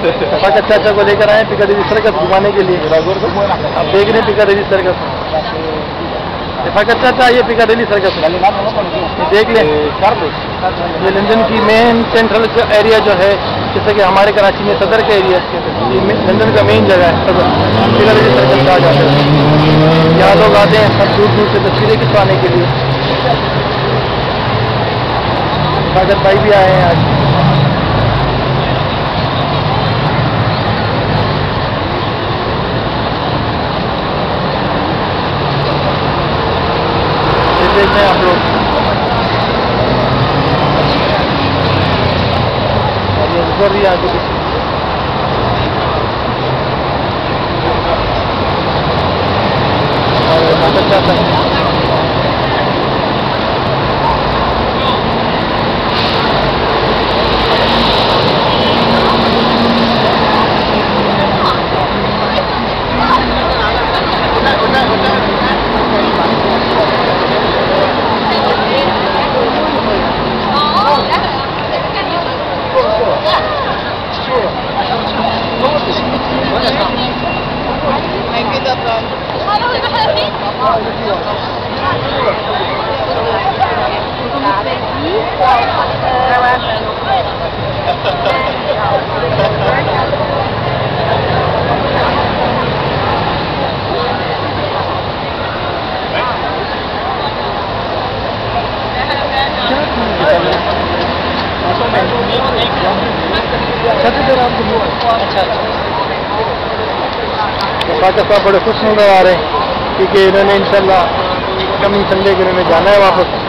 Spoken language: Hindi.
रफाकत चाचा को लेकर आए पिकाडेली सर्कस घुमाने के लिए। आप देख रहे हैं पिकाडेली सर्कस। रफाकत चाचा ये पिकाडेली सर्कस देख लें। ये लंदन की मेन सेंट्रल एरिया जो है, जैसे कि हमारे कराची में सदर का एरिया, ये लंदन का मेन जगह है सदर, पिकाडेली सर्कस कहा जाता है। यहाँ लोग आते हैं सब दूर दूर से तस्वीरें खिंचवाने के लिए। रफाकत भाई भी आए हैं आज। देख रहे हैं आप लोग, और ये गुजर रही है आगे पीछे। और अच्छा था। रफाकत साहब बड़े खुश नजर आ रहे हैं क्योंकि इन्होंने इंशाल्लाह कमिंग संडे के में जाना है वापस।